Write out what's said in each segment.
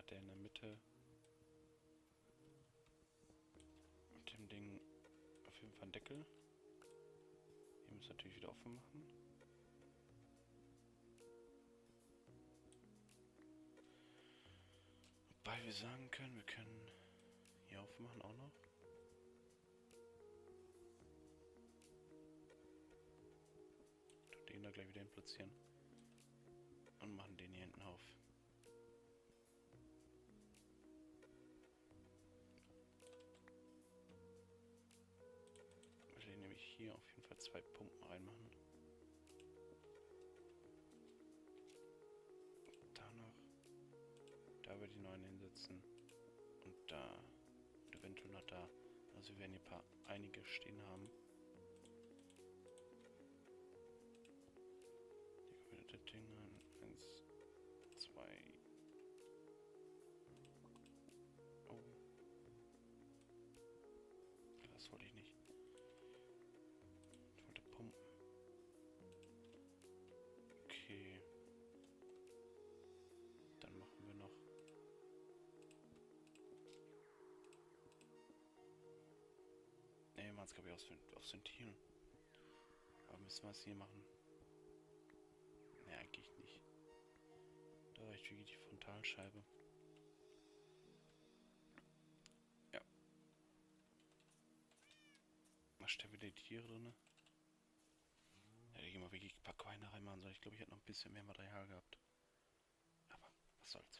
hat er in der Mitte mit dem Ding auf jeden Fall einen Deckel. Hier müssen wir natürlich wieder offen machen. Wobei wir sagen können, wir können hier aufmachen auch noch. Den da gleich wieder hin platzieren. Und machen den hier hinten auf. Ich will nämlich hier auf jeden Fall 2 Pumpen reinmachen. Da noch. Da würde ich noch einen hinsetzen. Und da. Und eventuell noch da. Also wir werden hier einige stehen haben. Das Ding an. 1, 2. Oh. Das wollte ich nicht. Ich wollte pumpen. Okay. Dann machen wir noch. Ne, wir machen es glaube ich aufs Ventilen. Aber müssen wir es hier machen? Ne, eigentlich nicht. Da reicht wirklich die Frontalscheibe. Ja. Was stellen wir die Tiere drin? Ja, da gehen wir wirklich ein paar Quine reinmachen sollen. Ich glaube, ich hätte noch ein bisschen mehr Material gehabt. Aber was soll's.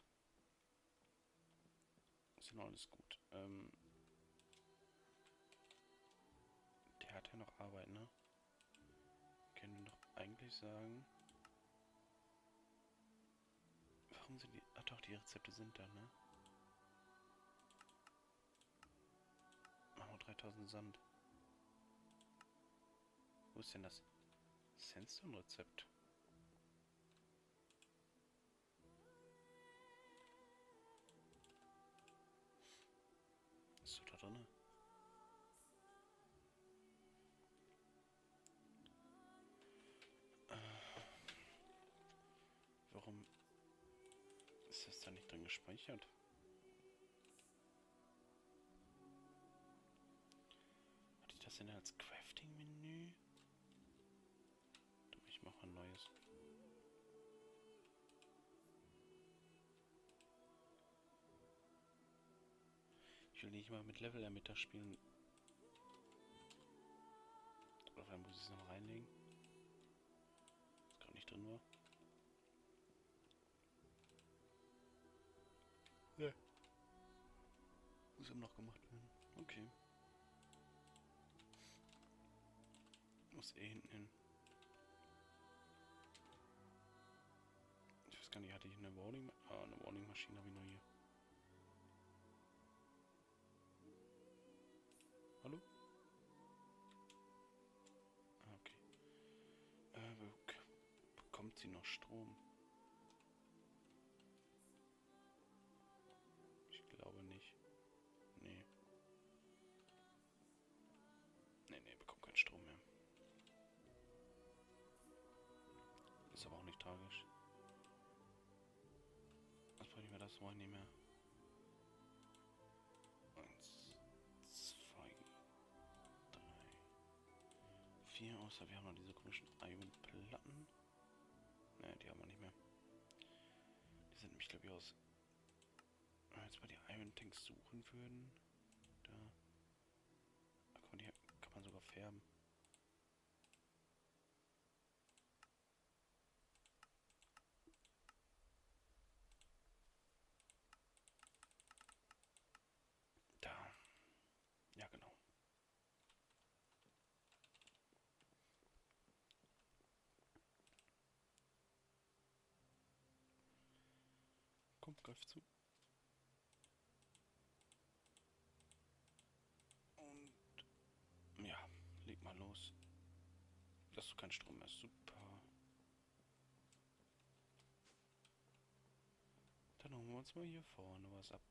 Ist ja noch alles gut. Der hat ja noch Arbeit, ne? Können wir doch eigentlich sagen. Warum sind die... Ach doch, die Rezepte sind da, ne? Machen wir 3000 Sand. Wo ist denn das Sandstone-Rezept? Ist so da drin? Warum ist das da nicht drin gespeichert? Hatte ich das denn als Crafting-Menü? Ich mache ein neues. Ich will nicht mal mit Level-Emitter spielen. Oder vielleicht muss ich es noch reinlegen. Das gerade nicht drin war. Ne. Muss eben noch gemacht werden. Okay. Muss eh hinten hin. Ich weiß gar nicht, hatte ich eine Warning? Ah, eine Warning-Maschine habe ich nur hier. Hallo? Ah, okay. Bekommt sie noch Strom? Ich glaube nicht. Nee. Nee, bekommt keinen Strom mehr. Ist aber auch nicht tragisch. Was brauche ich mir das wollen nicht mehr? 1, 2, 3, 4, außer wir haben noch diese komischen Iron-Platten. Ne, die haben wir nicht mehr. Die sind nämlich, glaube ich, aus... Wenn wir jetzt mal die Iron-Tanks suchen würden. Da guck mal, die kann man sogar färben. Da. Ja, genau. Komm, greif zu. Und ja, leg mal los. Dass du keinen Strom mehr. Super. Dann holen wir uns mal hier vorne was ab.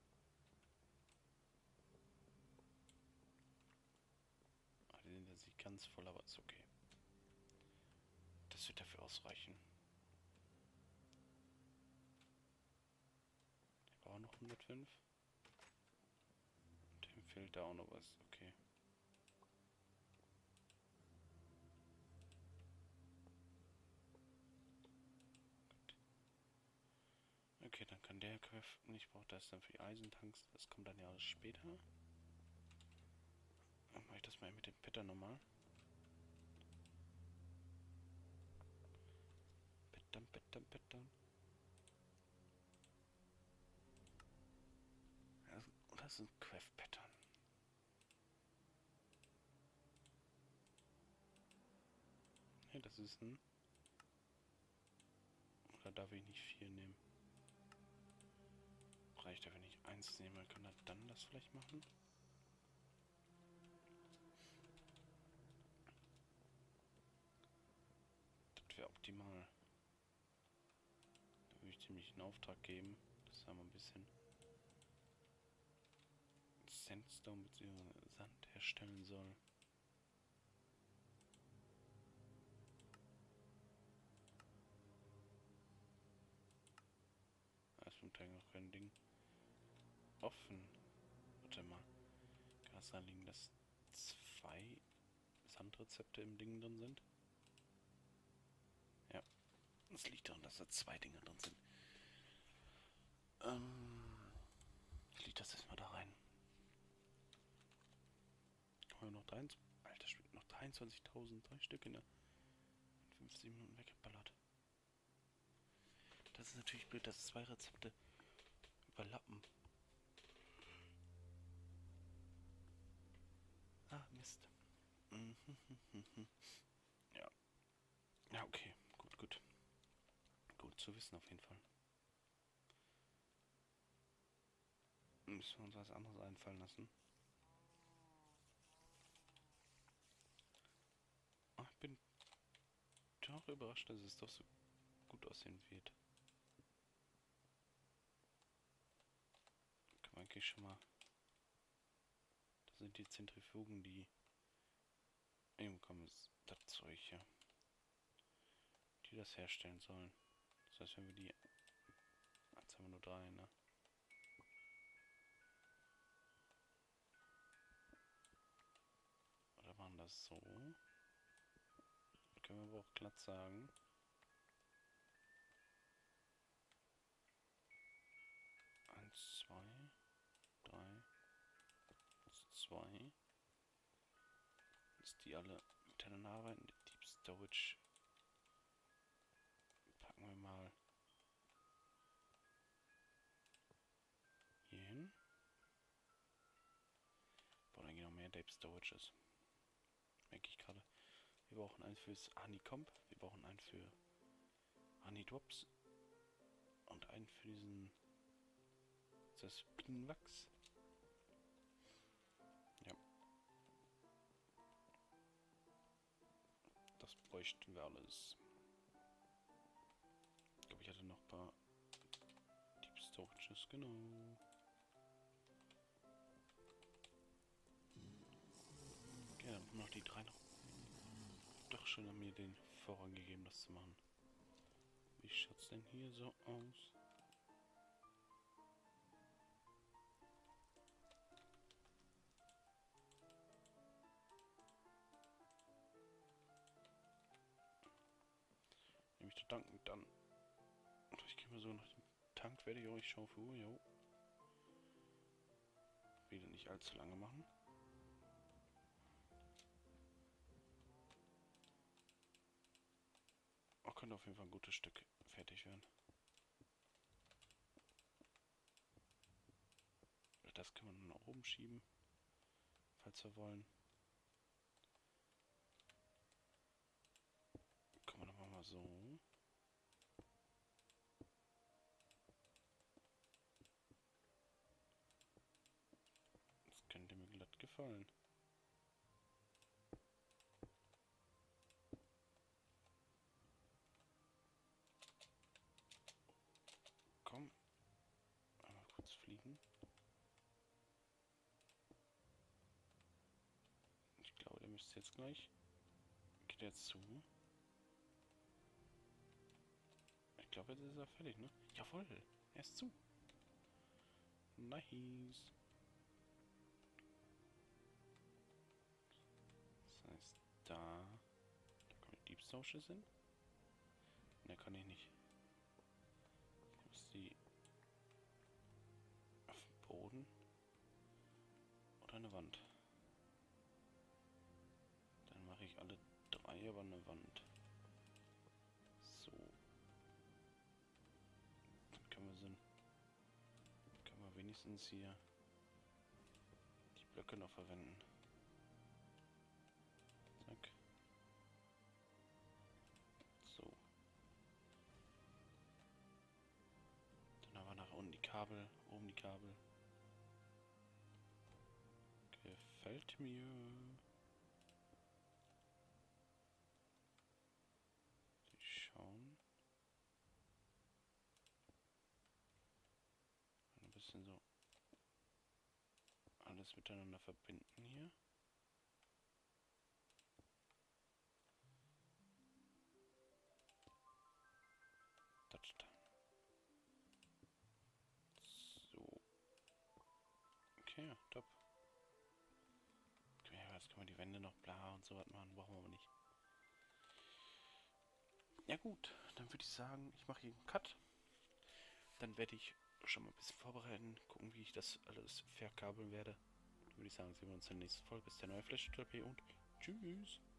Die sind jetzt nicht ganz voll, aber ist okay. Das wird dafür ausreichen. 105. Dem fehlt da auch noch was. Okay. Okay, dann kann der craften. Ich brauche das dann für die Eisentanks. Das kommt dann ja alles später. Dann mache ich das mal mit dem Petter nochmal. Pettern. Das sind Craft-Pattern. Ne, das ist ein... Oder darf ich nicht 4 nehmen? Reicht ja, wenn ich 1 nehme, kann er dann das vielleicht machen? Das wäre optimal. Da würde ich ziemlich einen Auftrag geben, dass er mal ein bisschen Sandstone bzw. Sand herstellen soll. Da ist zum Teil noch kein Ding offen. Warte mal. Kann es daran liegen, dass 2 Sandrezepte im Ding drin sind? Ja. Es liegt daran, dass da 2 Dinge drin sind. Ich leg das erstmal da rein. Haben wir noch 23. Alter, spielt noch 23.000, 3 Stück in 15 Minuten weggeballert. Das ist natürlich blöd, dass 2 Rezepte überlappen. Ah, Mist. Ja. Ja, okay. Gut. Gut zu wissen auf jeden Fall. Müssen wir uns was anderes einfallen lassen. Oh, ich bin doch überrascht, dass es doch so gut aussehen wird. Kann man eigentlich schon mal... Das sind die Zentrifugen, die... Eben kommen das Zeug hier. Die das herstellen sollen. Das heißt, wenn wir die... Jetzt haben wir nur 3, ne? Oder waren das so? Können wir aber auch glatt sagen. Eins, 2, 3, 2. Dass die alle miteinander arbeiten. Die Deep Storage packen wir mal hier hin. Boah, dann gehen noch mehr Deep Storages. Merke ich gerade. Wir brauchen einen fürs Honeycomb. Wir brauchen einen für Honey Drops. Und einen für diesen... Das Bienenwachs. Ja. Das bräuchten wir alles. Ich glaube, ich hatte noch ein paar Deep Storages, genau. Ja, dann noch die 3 noch. Doch schon an mir den Vorrang gegeben, das zu machen. Wie schaut's denn hier so aus? Nämlich zu danken, dann. Ich gehe mal so nach dem Tank, werde ich euch schauen, jo. Wieder nicht allzu lange machen. Oh, könnte auf jeden Fall ein gutes Stück fertig werden. Das können wir nur nach oben schieben, falls wir wollen. Kommen wir doch mal so. Das könnte mir glatt gefallen. Komm. Einmal kurz fliegen. Ich glaube, der müsste jetzt gleich. Geht er zu? Ich glaube, jetzt ist er fertig, ne? Jawohl, er ist zu. Nice. Das heißt, da kommen die Deep Socials hin. Ne, kann ich nicht. Ich muss die auf den Boden oder eine Wand. Dann mache ich alle 3 aber eine Wand. So. Dann können wir wenigstens hier die Blöcke noch verwenden. Zack. So. Dann haben wir nach unten die Kabel, oben die Kabel. Gefällt mir. Die schauen. Ein bisschen so alles miteinander verbinden hier. Touchdown. So. Okay, ja, top. Ja, jetzt können wir die Wände noch bla und so was machen, brauchen wir aber nicht. Ja gut, dann würde ich sagen, ich mache hier einen Cut. Dann werde ich schon mal ein bisschen vorbereiten, gucken, wie ich das alles verkabeln werde. Dann würde ich sagen, sehen wir uns in der nächsten Folge. Bis der neue Flash und tschüss.